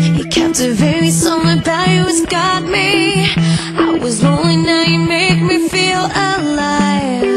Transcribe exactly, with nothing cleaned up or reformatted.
You captivate me, something about you has got me. I was lonely, now you make me feel alive.